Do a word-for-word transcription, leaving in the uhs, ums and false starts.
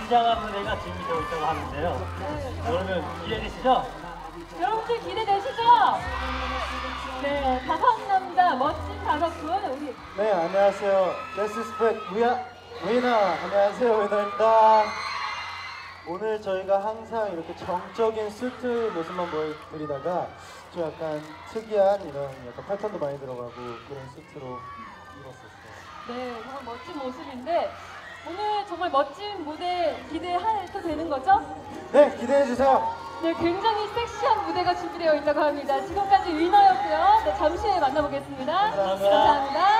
굉장한 무대가 준비되어 있다고 하는데요. 네. 여러분 기대되시죠? 여러분들 기대되시죠? 네, 다섯 남자 멋진 다섯 분 우리 네, 안녕하세요. 데스스펙 위아 위나. 안녕하세요, 위나입니다. 오늘 저희가 항상 이렇게 정적인 수트 모습만 보여드리다가 좀 약간 특이한 이런 약간 패턴도 많이 들어가고 그런 수트로 입었었어요. 네, 정말 멋진 모습인데 오늘 정말 멋진 무대 기대해도 되는 거죠? 네, 기대해 주세요. 네, 굉장히 섹시한 무대가 준비되어 있다고 합니다. 지금까지 위너였고요. 네, 잠시 후에 만나보겠습니다. 감사합니다. 감사합니다.